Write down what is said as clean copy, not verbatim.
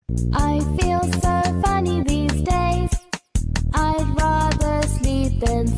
I feel so funny these days. I'd rather sleep than